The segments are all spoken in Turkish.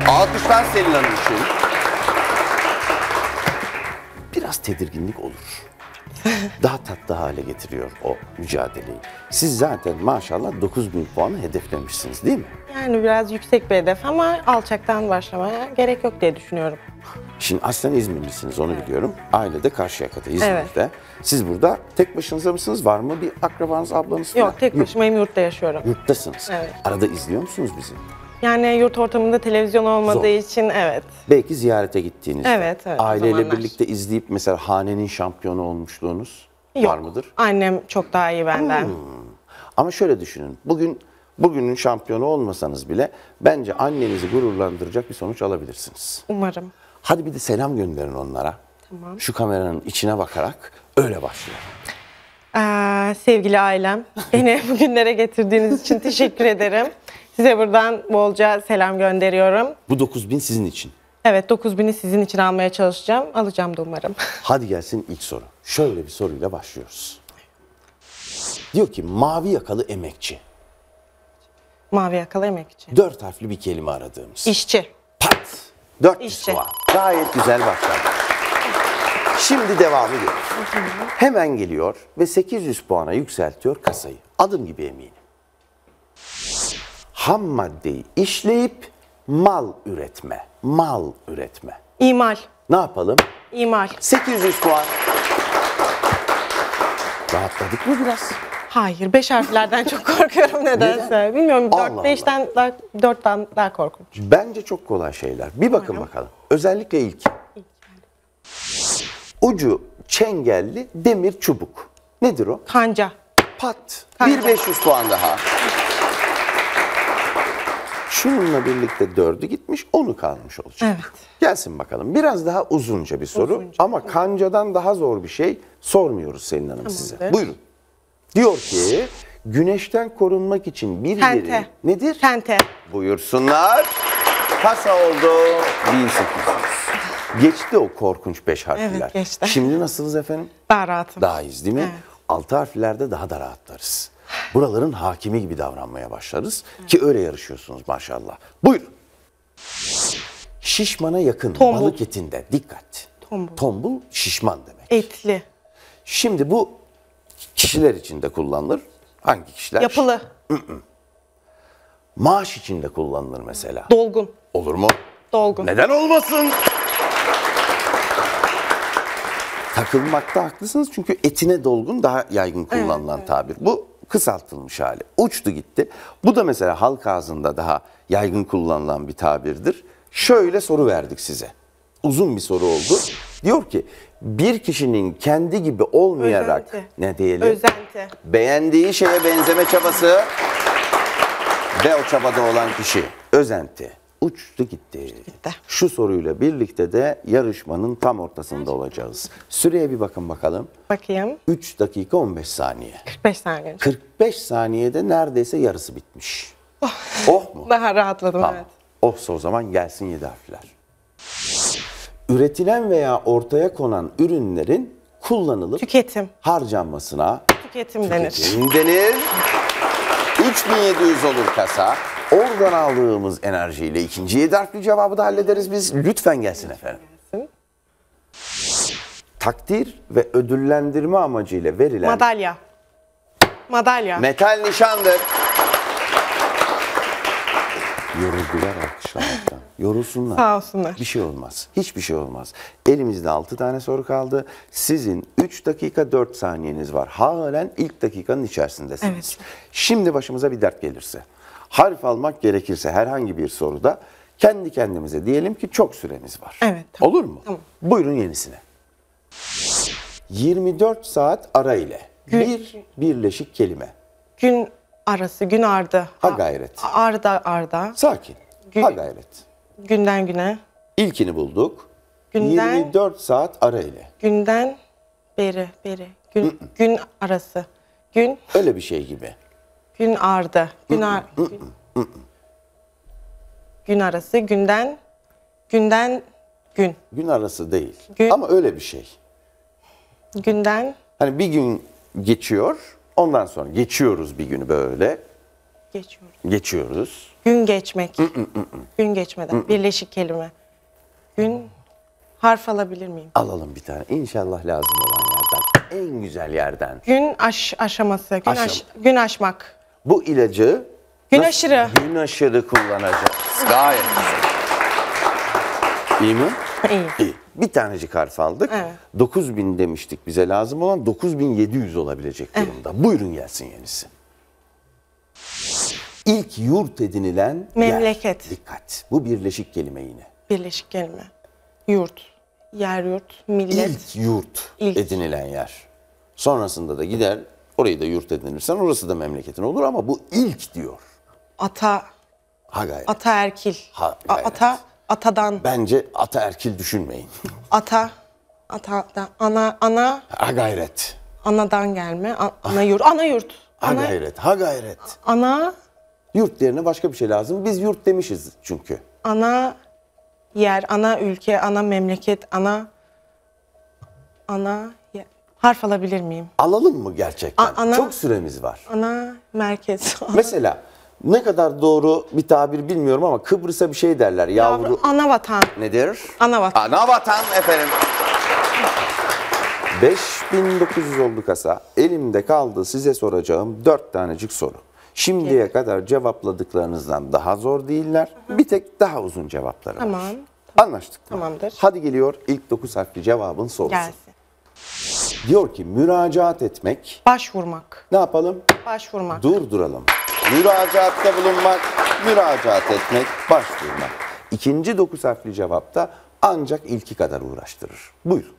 Alkışlar Selin Hanım için. Biraz tedirginlik olur. Daha tatlı hale getiriyor o mücadeleyi. Siz zaten maşallah 9.000 puanı hedeflemişsiniz değil mi? Yani biraz yüksek bir hedef ama alçaktan başlamaya gerek yok diye düşünüyorum. Şimdi aslen İzmirlisiniz, onu biliyorum. Aile de Karşıyaka'da, İzmir'de. Evet. Siz burada tek başınıza mısınız? Var mı bir akrabanız, ablanız falan? Yok, tek başımayım, yurtta yaşıyorum. Yurttasınız. Evet. Arada izliyor musunuz bizi? Yani yurt ortamında televizyon olmadığı için evet. Belki ziyarete gittiğinizde. Evet, aileyle birlikte izleyip mesela hanenin şampiyonu olmuşluğunuz var mıdır? Annem çok daha iyi benden. Ama şöyle düşünün. Bugünün şampiyonu olmasanız bile bence annenizi gururlandıracak bir sonuç alabilirsiniz. Umarım. Hadi bir de selam gönderin onlara. Tamam. Şu kameranın içine bakarak öyle başlayalım. Sevgili ailem, beni bugünlere getirdiğiniz için teşekkür ederim. Size buradan bolca selam gönderiyorum. Bu 9.000 sizin için. Evet, 9.000'i sizin için almaya çalışacağım. Alacağım da umarım. Hadi gelsin ilk soru. Şöyle bir soruyla başlıyoruz. Diyor ki mavi yakalı emekçi. Mavi yakalı emekçi. 4 harfli bir kelime aradığımız. İşçi. Pat. 400 İşçi. puan. Gayet güzel başladı. Şimdi devam ediyor. Hemen geliyor ve 800 puana yükseltiyor kasayı. Adım gibi eminim. Ham maddeyi işleyip mal üretme. Mal üretme. İmal. Ne yapalım? İmal. 800 puan. Rahatladık mı biraz? Hayır, 5 harflerden çok korkuyorum nedense. Neden? Bilmiyorum, Allah 4-5'ten daha, 4'ten daha korkunç. Bence çok kolay şeyler. Bir bakın bakalım. Özellikle ilk. Ucu çengelli demir çubuk. Nedir o? Kanca. Pat. Kanka. 1500 puan daha. Şununla birlikte 4'ü gitmiş, 10'u kalmış olacak. Evet. Gelsin bakalım. Biraz daha uzunca bir soru ama kancadan daha zor bir şey sormuyoruz Selin Hanım size. Buyurun. Diyor ki güneşten korunmak için bir yeri nedir? Tente. Buyursunlar. Kasa oldu 1800. Geçti o korkunç 5 harfler. Evet, geçti. Şimdi nasılsınız efendim? Daha rahatım. Daha iyiyiz değil mi? Evet. 6 harflerde daha da rahatlarız. Buraların hakimi gibi davranmaya başlarız. Ki öyle yarışıyorsunuz maşallah. Buyurun. Şişmana yakın Tombul. balık etinde. Dikkat. Tombul. Tombul şişman demek. Etli. Şimdi bu kişiler için de kullanılır. Hangi kişiler? Yapılı. Maaş için de kullanılır mesela. Dolgun. Olur mu? Dolgun. Neden olmasın? Takılmakta haklısınız çünkü etine dolgun daha yaygın kullanılan tabir. Bu kısaltılmış hali. Uçtu gitti. Bu da mesela halk ağzında daha yaygın kullanılan bir tabirdir. Şöyle soru verdik size. Uzun bir soru oldu. Diyor ki bir kişinin kendi gibi olmayarak Özenti. ne diyelim? Özenti. Beğendiği şeye benzeme çabası ve o çabada olan kişi. Özenti. Uçtu gitti. Şu soruyla birlikte de yarışmanın tam ortasında olacağız. Süreye bir bakın bakalım. Bakayım. 3 dakika 15 saniye. 45 saniye. 45 saniyede neredeyse yarısı bitmiş. Oh mu? Daha rahatladım Tamam. evet. Ohsa o zaman gelsin 7 harfler. Üretilen veya ortaya konan ürünlerin kullanılıp Tüketim. harcanmasına Tüketim denir. tüketim denir. 3700 olur kasa. Oradan aldığımız enerjiyle ikinci 7 harfli cevabı da hallederiz biz. Lütfen gelsin efendim. Takdir ve ödüllendirme amacıyla verilen Madalya. Madalya. metal nişandır. Yoruldular alkışlamaktan. Yorulsunlar. Sağ olsunlar. Bir şey olmaz. Hiçbir şey olmaz. Elimizde 6 tane soru kaldı. Sizin 3 dakika 4 saniyeniz var. Halen ilk dakikanın içerisindesiniz. Evet. Şimdi başımıza bir dert gelirse, harf almak gerekirse herhangi bir soruda kendi kendimize diyelim ki çok süremiz var. Evet, tamam. Olur mu? Tamam. Buyurun yenisine. 24 saat ara ile bir birleşik kelime. Gün arası, gün ardı. Ha gayret. Arda. Sakin. Ha gayret. Günden güne. İlkini bulduk. Günden- 24 saat ara ile. Günden beri. Gün arası. Öyle bir şey gibi. Gün ardı. Gün arası. Günden gün. Gün arası değil. Gün- Ama öyle bir şey. Günden Hani bir gün geçiyor, ondan sonra geçiyoruz bir günü böyle. Geçiyorum. Geçiyoruz. Gün geçmek. Gün geçmeden. Birleşik kelime. Gün. Harf alabilir miyim? Alalım bir tane. İnşallah lazım olan yerden. En güzel yerden. Gün aşaması. Gün aşmak. Bu ilacı Gün nasıl- aşırı. Gün aşırı kullanacağız. Gayet güzel. İyi mi? İyi. İyi. Bir tanecik harf aldık. Evet. 9000 demiştik bize lazım olan 9700 olabilecek durumda. Buyurun gelsin yenisi. İlk yurt edinilen Memleket. yer. Dikkat. Bu birleşik kelime yine. Birleşik kelime. Yurt. Yer yurt. Millet. İlk yurt İlk. edinilen yer. Sonrasında da gider orayı da yurt edinirsen orası da memleketin olur ama bu ilk diyor. Ata. Ha gayret. Ataerkil. Ha, gayret. Atadan. Bence ataerkil düşünmeyin. Atadan. Ana. Ha gayret. Anadan gelme. Ana yurt. Ana yurt. Ha gayret. Ha gayret. Ana. Yurt yerine başka bir şey lazım. Biz yurt demişiz çünkü. Ana yer, ana ülke, ana memleket, ana yer. Harf alabilir miyim? Alalım mı gerçekten? Ana- Çok süremiz var. Ana merkez. Mesela ne kadar doğru bir tabir bilmiyorum ama Kıbrıs'a bir şey derler. Yavru... Ana vatan. Nedir? Ana vatan. Ana vatan efendim. 5900 oldu kasa. Elimde kaldı size soracağım 4 tanecik soru. Şimdiye kadar cevapladıklarınızdan daha zor değiller. Bir tek daha uzun cevapları var. Tamam. Anlaştık mı? Tamamdır. Hadi geliyor ilk 9 harfli cevabın sorusu. Gelsin. Diyor ki müracaat etmek. Başvurmak. Ne yapalım? Başvurmak. Durduralım. Müracaatta bulunmak, müracaat etmek, başvurmak. İkinci 9 harfli cevapta ancak ilki kadar uğraştırır. Buyurun.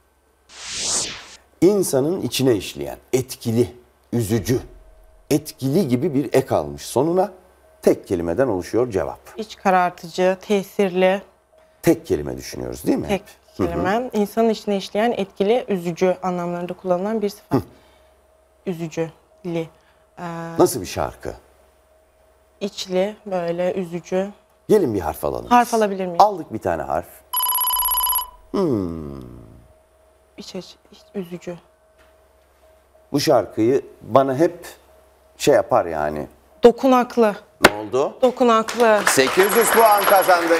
İnsanın içine işleyen, etkili, üzücü, etkili gibi bir ek almış sonuna. Tek kelimeden oluşuyor cevap. İç karartıcı, tesirli, Tek kelime düşünüyoruz değil mi? tek kelime. İnsanın içine işleyen, etkili, üzücü anlamlarında kullanılan bir sıfat. Üzücüli. Nasıl bir şarkı? İçli, böyle üzücü. Gelin bir harf alalım. Harf alabilir miyim? Aldık bir tane harf. Üzücü. Bu şarkıyı bana hep şey yapar yani. Dokunaklı. Ne oldu? Dokunaklı. 800 puan kazandık.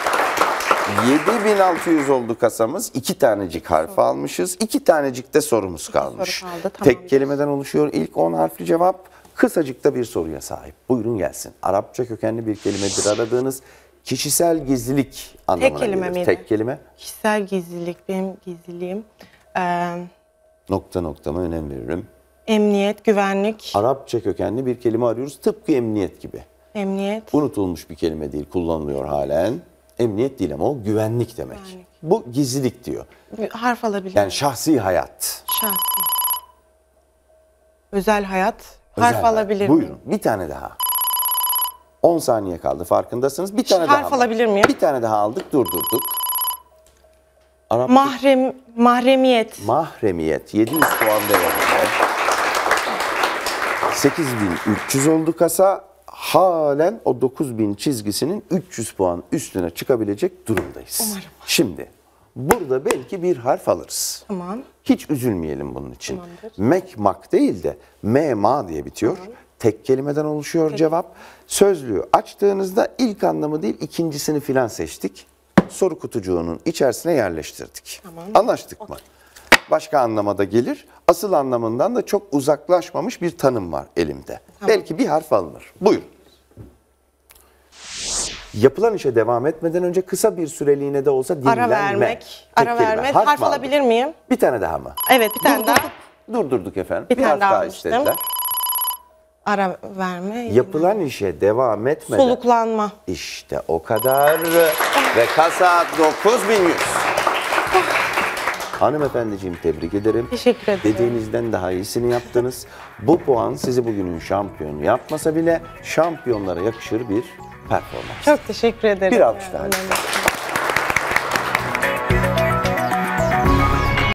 7600 oldu kasamız. 2 tanecik harf almışız. 2 tanecik de sorumuz kalmış. soru kaldı, tamamdır. Tek kelimeden oluşuyor. İlk 10 harfli cevap kısacık da bir soruya sahip. Buyurun gelsin. Arapça kökenli bir kelimedir aradığınız. Kişisel gizlilik anlamına kelime gelir. miydi? Tek kelime. Kişisel gizlilik, benim gizliliğim. Nokta noktama önem veririm. Emniyet, güvenlik, Arapça kökenli bir kelime arıyoruz. Tıpkı emniyet gibi. emniyet, Unutulmuş bir kelime değil, kullanılıyor halen. Emniyet değil ama o güvenlik demek. Güvenlik. Bu gizlilik diyor. harf alabilir Yani miyim? şahsi hayat. Şahsi. Özel hayat, Özel harf hayat. alabilir miyim? Buyurun bir tane daha. 10 saniye kaldı farkındasınız. Bir tane Harf daha. alabilir miyim? Bir tane daha aldık durdurduk. Arap Mahremiyet, mahremiyet 700 puan değerinde. 8300 oldu kasa. Halen o 9000 çizgisinin 300 puan üstüne çıkabilecek durumdayız. Umarım. Şimdi burada belki bir harf alırız. tamam. Hiç üzülmeyelim bunun için. Tamamdır. Mekmak değil de mema diye bitiyor. Tek kelimeden oluşuyor cevap. Sözlüğü açtığınızda ilk anlamı değil ikincisini filan seçtik. Soru kutucuğunun içerisine yerleştirdik. Tamam. Anlaştık mı? Başka anlamada gelir. Asıl anlamından da çok uzaklaşmamış bir tanım var elimde. Belki bir harf alınır. Buyurun. Yapılan işe devam etmeden önce kısa bir süreliğine de olsa dinlenme. Ara vermek, Tek ara kelime. vermek. Harf Harf mı aldık? alabilir miyim? Bir tane daha mı? Evet, bir tane daha. Durdurduk efendim. Bir tane harf daha daha almıştım. istediler. Ara verme. Yapılan işe devam etmeden. Soluklanma. İşte o kadar. Ve kasa 9100. Hanımefendiciğim tebrik ederim. Teşekkür ederim. Dediğinizden daha iyisini yaptınız. Bu puan sizi bugünün şampiyonu yapmasa bile şampiyonlara yakışır bir performans. Çok teşekkür ederim. Bir alkış daha. Önemli.